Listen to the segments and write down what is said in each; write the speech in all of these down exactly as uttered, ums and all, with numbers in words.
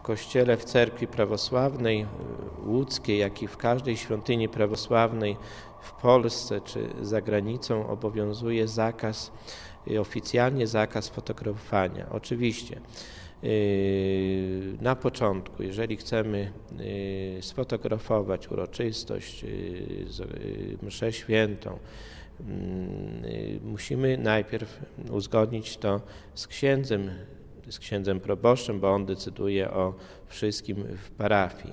kościele, w cerkwi prawosławnej łódzkiej, jak i w każdej świątyni prawosławnej w Polsce czy za granicą obowiązuje zakaz, oficjalnie zakaz fotografowania. Oczywiście na początku, jeżeli chcemy sfotografować uroczystość, mszę świętą, musimy najpierw uzgodnić to z księdzem, z księdzem proboszczem, bo on decyduje o wszystkim w parafii.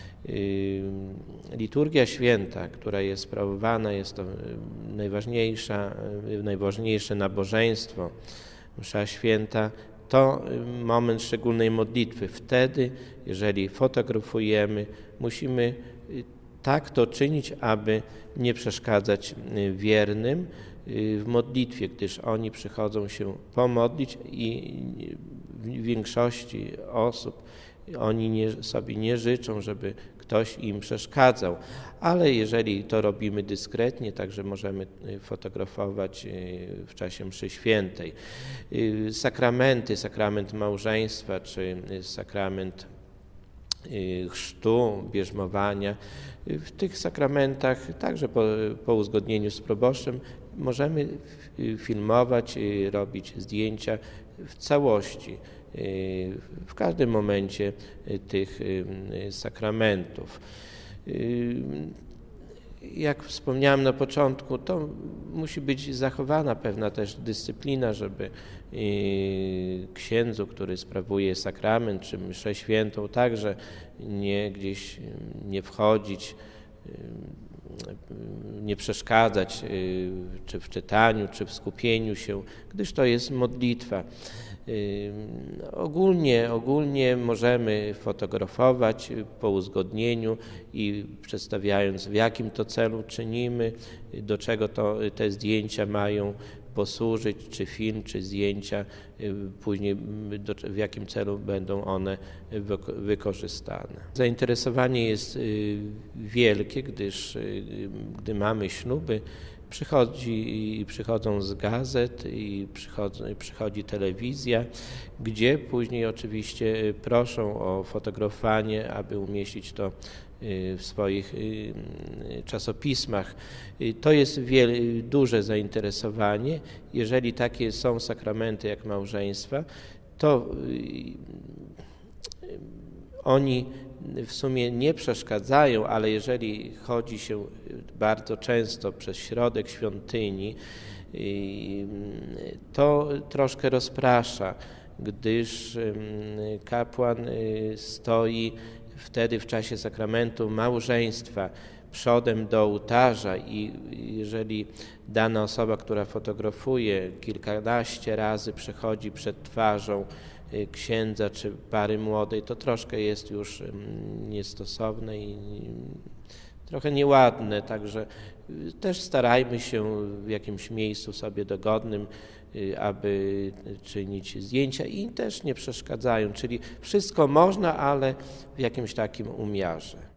Liturgia święta, która jest sprawowana, jest to najważniejsza, najważniejsze nabożeństwo, msza święta, to moment szczególnej modlitwy. Wtedy, jeżeli fotografujemy, musimy tak to czynić, aby nie przeszkadzać wiernym w modlitwie, gdyż oni przychodzą się pomodlić i w większości osób oni nie, sobie nie życzą, żeby ktoś im przeszkadzał, ale jeżeli to robimy dyskretnie, także możemy fotografować w czasie mszy świętej. Sakramenty, sakrament małżeństwa czy sakrament chrztu, bierzmowania. W tych sakramentach, także po, po uzgodnieniu z proboszczem, możemy filmować, robić zdjęcia w całości, w każdym momencie tych sakramentów. Jak wspomniałem na początku, to musi być zachowana pewna też dyscyplina, żeby księdzu, który sprawuje sakrament czy mszę świętą, także nie gdzieś nie wchodzić, nie przeszkadzać czy w czytaniu, czy w skupieniu się, gdyż to jest modlitwa. Ogólnie, ogólnie możemy fotografować po uzgodnieniu i przedstawiając, w jakim to celu czynimy, do czego to, te zdjęcia mają posłużyć, czy film, czy zdjęcia, później do, w jakim celu będą one wykorzystane. Zainteresowanie jest wielkie, gdyż gdy mamy śluby, Przychodzi, przychodzą z gazet i przychodzi, przychodzi telewizja, gdzie później oczywiście proszą o fotografowanie, aby umieścić to w swoich czasopismach. To jest wiele, duże zainteresowanie. Jeżeli takie są sakramenty jak małżeństwa, to oni w sumie nie przeszkadzają, ale jeżeli chodzi się bardzo często przez środek świątyni, to troszkę rozprasza, gdyż kapłan stoi wtedy w czasie sakramentu małżeństwa przodem do ołtarza i jeżeli dana osoba, która fotografuje, kilkanaście razy przechodzi przed twarzą księdza czy pary młodej, to troszkę jest już niestosowne i trochę nieładne, także też starajmy się w jakimś miejscu sobie dogodnym, aby czynić zdjęcia i też nie przeszkadzają, czyli wszystko można, ale w jakimś takim umiarze.